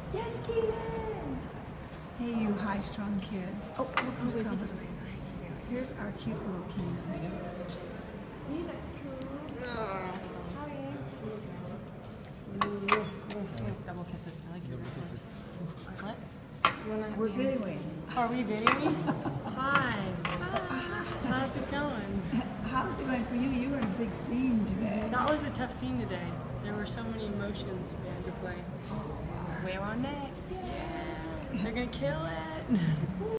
Yes, Keenan! Hey, you high-strung kids. Oh, look who's coming. Here's our cute little Keenan. You look cool. How are you? Double kisses. I like your double kisses. What? We're videoing. Are we videoing? Hi. How's it going? How's it going for you? You were in a big scene today. That was a tough scene today. There were so many emotions we had to play. We're on next. Yeah. They're gonna kill it.